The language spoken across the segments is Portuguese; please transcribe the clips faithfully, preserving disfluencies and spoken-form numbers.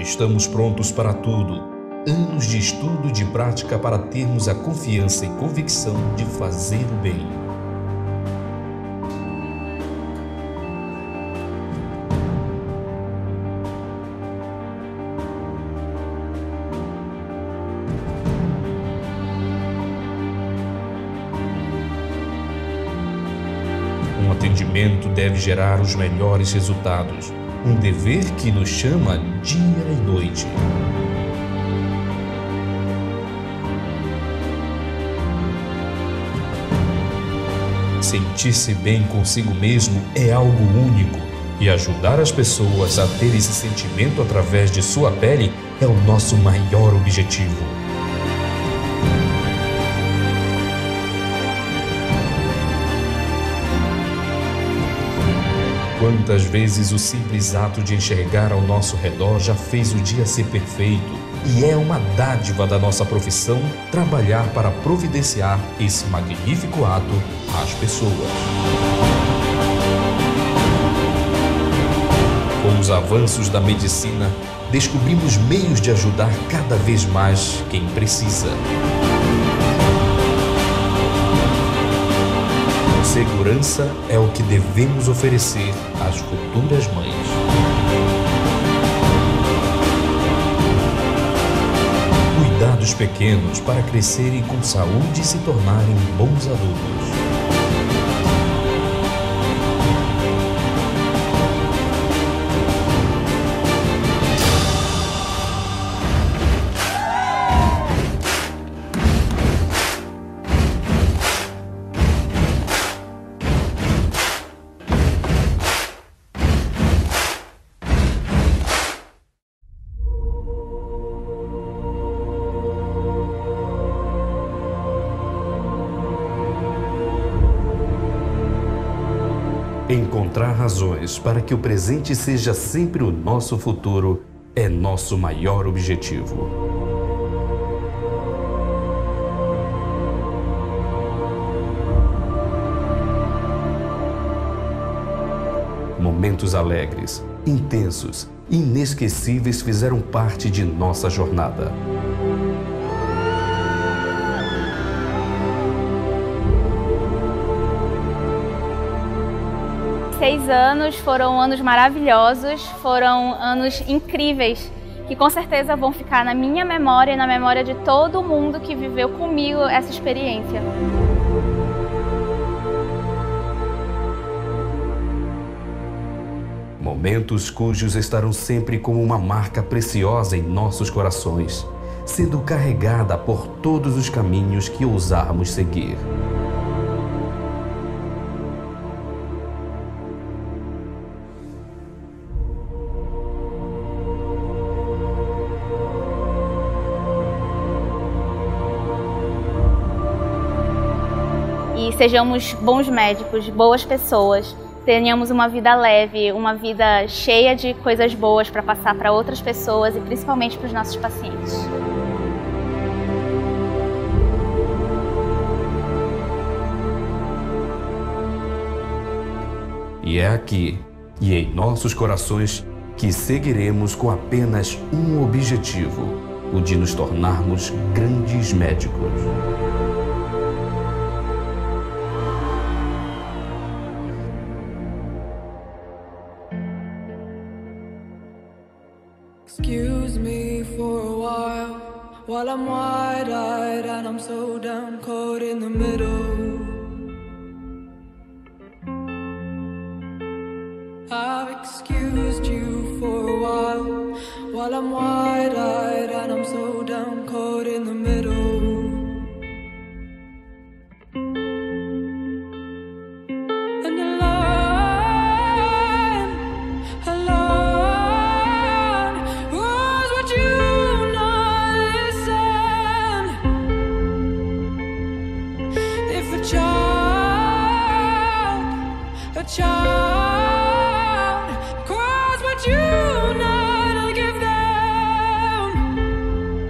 Estamos prontos para tudo. Anos de estudo e de prática para termos a confiança e convicção de fazer o bem. Um atendimento deve gerar os melhores resultados. Um dever que nos chama dia e noite. Sentir-se bem consigo mesmo é algo único, e ajudar as pessoas a ter esse sentimento através de sua pele é o nosso maior objetivo. Quantas vezes o simples ato de enxergar ao nosso redor já fez o dia ser perfeito, e é uma dádiva da nossa profissão trabalhar para providenciar esse magnífico ato às pessoas. Com os avanços da medicina, descobrimos meios de ajudar cada vez mais quem precisa. Segurança é o que devemos oferecer às futuras mães. Cuidados pequenos para crescerem com saúde e se tornarem bons adultos. Encontrar razões para que o presente seja sempre o nosso futuro é nosso maior objetivo. Momentos alegres, intensos, inesquecíveis fizeram parte de nossa jornada. Seis anos foram anos maravilhosos, foram anos incríveis, que com certeza vão ficar na minha memória e na memória de todo mundo que viveu comigo essa experiência. Momentos cujos estarão sempre como uma marca preciosa em nossos corações, sendo carregada por todos os caminhos que ousarmos seguir. E sejamos bons médicos, boas pessoas, tenhamos uma vida leve, uma vida cheia de coisas boas para passar para outras pessoas e principalmente para os nossos pacientes. E é aqui, e em nossos corações, que seguiremos com apenas um objetivo, o de nos tornarmos grandes médicos. Excuse me for a while, while I'm wide-eyed and I'm so down caught in the middle. I've excused you for a while, while I'm wide-eyed and I'm so down caught in the middle. And alone, alone, was what you not listen? If a child, a child you not give them,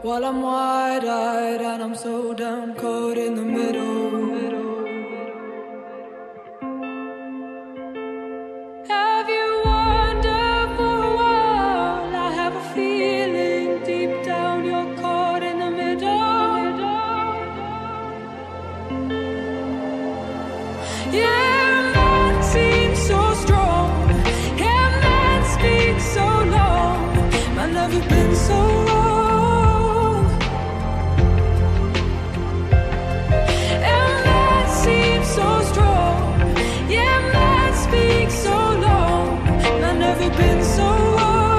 while I'm wide-eyed and I'm so down caught in the middle. Have you wondered for a while? I have a feeling deep down you're caught in the middle. Yeah, man seems so strong. Yeah, man speaks so long. Man, have you been so wrong? And man seems so strong. Yeah, man speaks so long. Man, have you been so wrong?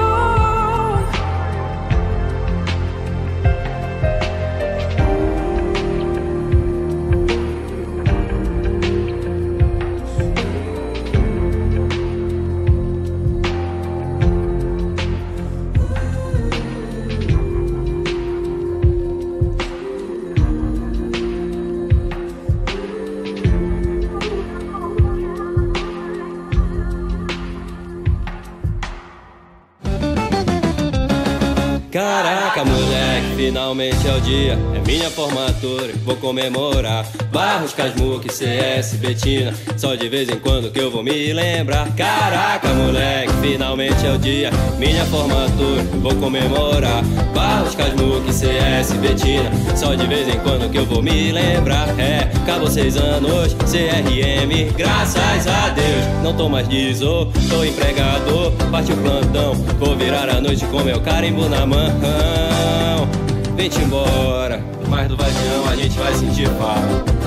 Caraca, moleque, finalmente é o dia, é minha formatura, vou comemorar. Barros, Casmuque, C S, Betina, só de vez em quando que eu vou me lembrar. Caraca, moleque, finalmente é o dia, minha formatura, vou comemorar. Barros, Casmuque, C S, Betina, só de vez em quando que eu vou me lembrar. É, acabou seis anos, C R M, graças a Deus. Não tô mais guiso, tô empregado, partiu plantão, vou virar a noite com meu carimbo na mão. Vem-te embora, mas do vadião a gente vai sentir falta.